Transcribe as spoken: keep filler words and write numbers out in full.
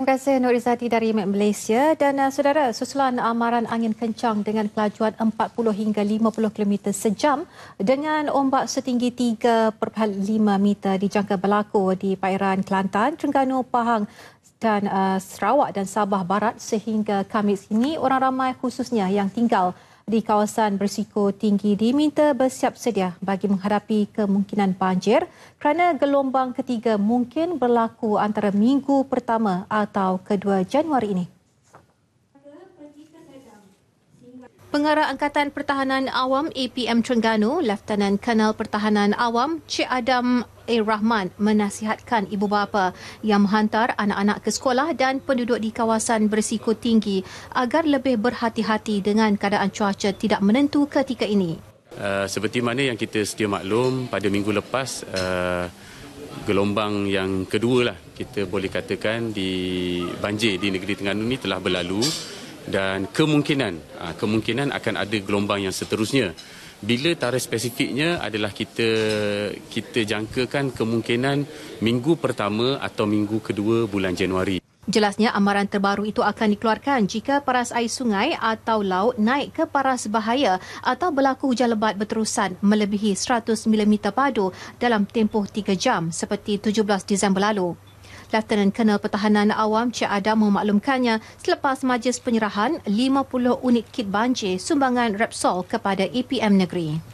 Terima kasih Nur Izzati dari Malaysia. Dan uh, saudara, susulan amaran angin kencang dengan kelajuan empat puluh hingga lima puluh kilometer sejam dengan ombak setinggi tiga perpuluhan lima meter dijangka berlaku di perairan Kelantan, Terengganu, Pahang dan uh, Sarawak dan Sabah Barat sehingga Khamis ini. Orang ramai khususnya yang tinggal di kawasan berisiko tinggi diminta bersiap sedia bagi menghadapi kemungkinan banjir kerana gelombang ketiga mungkin berlaku antara minggu pertama atau kedua Januari ini. Pengarah Angkatan Pertahanan Awam A P M Terengganu, Lieutenant Colonel Pertahanan Awam Cik Adam A. Rahman menasihatkan ibu bapa yang menghantar anak-anak ke sekolah dan penduduk di kawasan berisiko tinggi agar lebih berhati-hati dengan keadaan cuaca tidak menentu ketika ini. Uh, seperti mana yang kita sedia maklum, pada minggu lepas uh, gelombang yang kedua lah kita boleh katakan di banjir di negeri Terengganu ini telah berlalu. Dan kemungkinan kemungkinan akan ada gelombang yang seterusnya. Bila tarikh spesifiknya adalah kita kita jangkakan kemungkinan minggu pertama atau minggu kedua bulan Januari. Jelasnya amaran terbaru itu akan dikeluarkan jika paras air sungai atau laut naik ke paras bahaya atau berlaku hujan lebat berterusan melebihi seratus milimeter padu dalam tempoh tiga jam seperti tujuh belas Disember lalu. Lieutenant Colonel Pertahanan Awam Cik Adam memaklumkannya selepas majlis penyerahan lima puluh unit kit banjir sumbangan Repsol kepada A P M Negeri.